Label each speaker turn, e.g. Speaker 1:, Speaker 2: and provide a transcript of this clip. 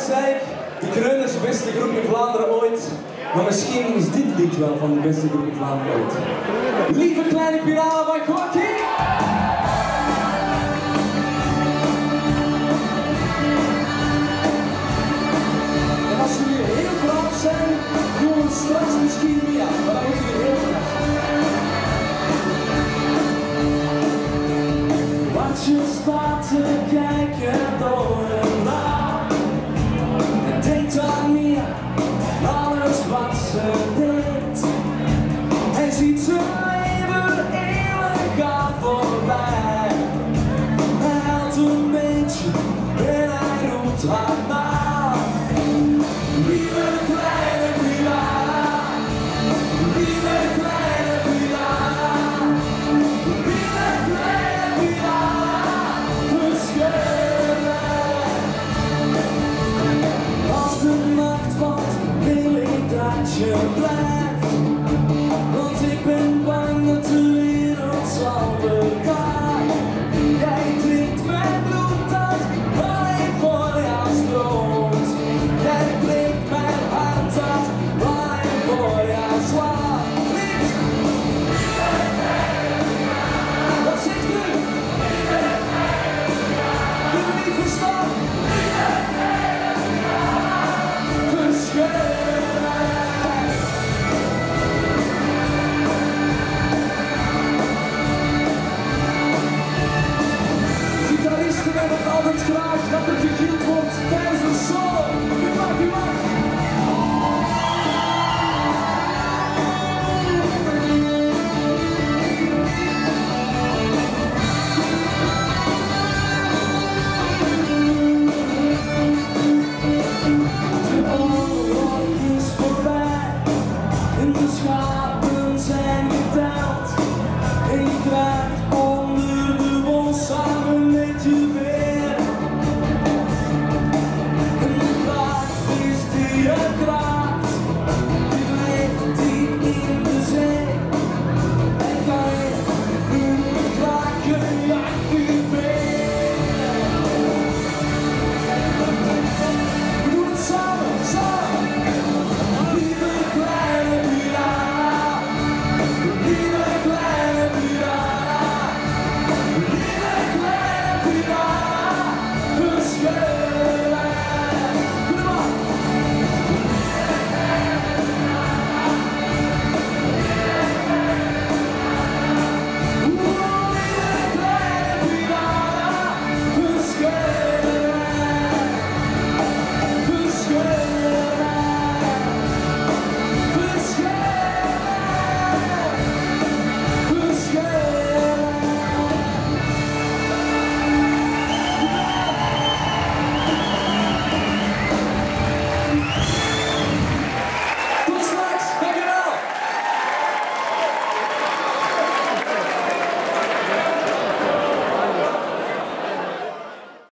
Speaker 1: zei ik, de Kreuners beste groep in Vlaanderen ooit. Maar misschien is dit lied wel van de beste groep in Vlaanderen ooit. Lieve Kleine Piranha van Joachim! En als jullie heel braaf zijn, doen we straks misschien niet aan, maar dan moeten jullie heel braaf zijn. Wat je staat te kijken door een raam en denkt aan meer, alles wat ze deed. Hij ziet zijn leven eeuwig voorbij. Hij huilt een beetje en hij roept haar naam. Lieve kleine piranha, lieve kleine piranha, lieve kleine piranha, beschrijf mij. Als de nacht valt, wil ik dat je blijft.